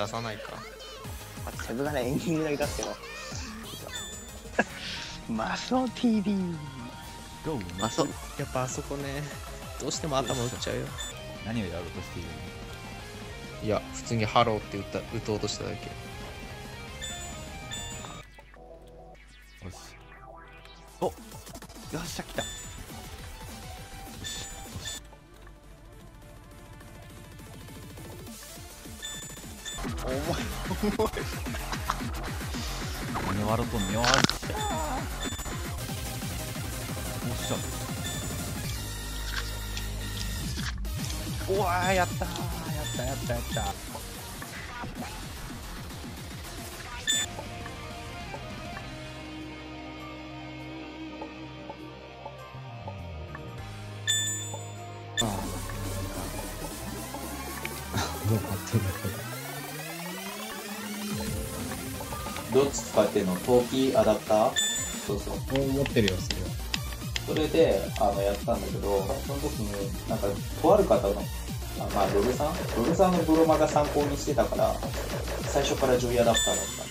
出さないか。 セブがね、エンディングだけ出すけど。マソ TV。 どうもあそやっぱあそこね、どうしても頭打っちゃうよ。 何をやろうとしているの？ いや、普通にハローって打とうとしただけ。 よし。お、よっしゃ来た。よしよし。 重い。 何笑うとんねよ。よっしゃ。おっしゃ。 うわー、やったー、やったやったやった。 どうなってんだどっち使ってんの？陶器アダプター？そうそう。 けど。持ってるよ、それは。 それで、やったんだけど、その時に、なんか、とある方の、まあ、ロルさんのブロマが参考にしてたから、最初からジョイアダプターだった。